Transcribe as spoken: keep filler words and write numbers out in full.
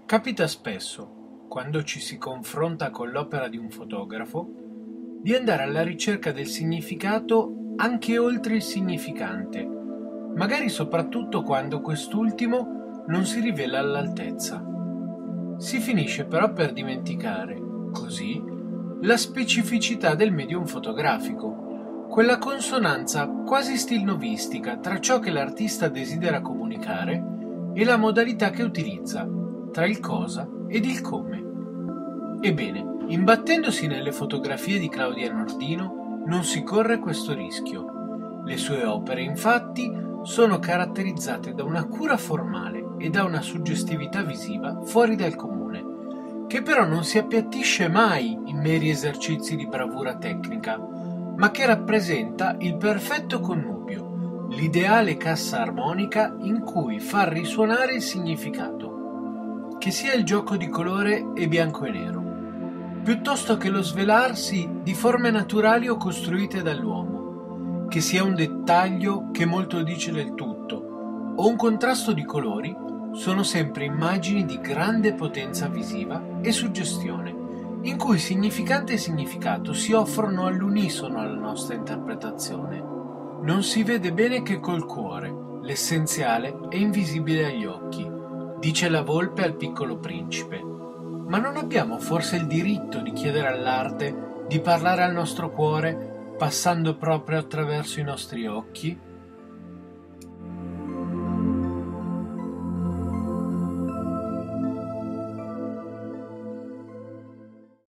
Capita spesso, quando ci si confronta con l'opera di un fotografo, di andare alla ricerca del significato anche oltre il significante, magari soprattutto quando quest'ultimo non si rivela all'altezza. Si finisce però per dimenticare, così, la specificità del medium fotografico, quella consonanza quasi stilnovistica tra ciò che l'artista desidera comunicare e la modalità che utilizza, tra il cosa ed il come. Ebbene, imbattendosi nelle fotografie di Claudia Nardino non si corre questo rischio. Le sue opere, infatti, sono caratterizzate da una cura formale e da una suggestività visiva fuori dal comune, che però non si appiattisce mai in meri esercizi di bravura tecnica, ma che rappresenta il perfetto connubio, l'ideale cassa armonica in cui far risuonare il significato, che sia il gioco di colore e bianco e nero, piuttosto che lo svelarsi di forme naturali o costruite dall'uomo, che sia un dettaglio che molto dice del tutto, o un contrasto di colori, sono sempre immagini di grande potenza visiva e suggestione, in cui significante e significato si offrono all'unisono alla nostra interpretazione. Non si vede bene che col cuore, l'essenziale è invisibile agli occhi, dice la volpe al Piccolo Principe. Ma non abbiamo forse il diritto di chiedere all'arte di parlare al nostro cuore passando proprio attraverso i nostri occhi?